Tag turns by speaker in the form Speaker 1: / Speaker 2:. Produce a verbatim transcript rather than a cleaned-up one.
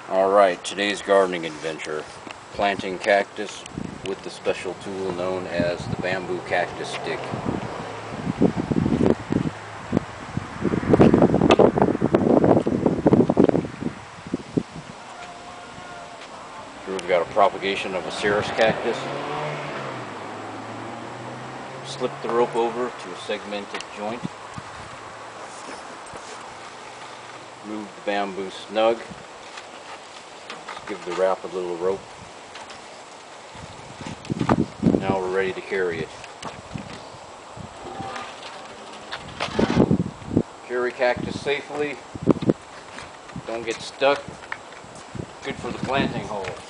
Speaker 1: Alright, today's gardening adventure. Planting cactus with the special tool known as the bamboo cactus stick. Here we've got a propagation of a Ceres cactus. Slip the rope over to a segmented joint. Move the bamboo snug. Give the wrap a little rope. Now we're ready to carry it. Carry cactus safely. Don't get stuck. Good for the planting hole.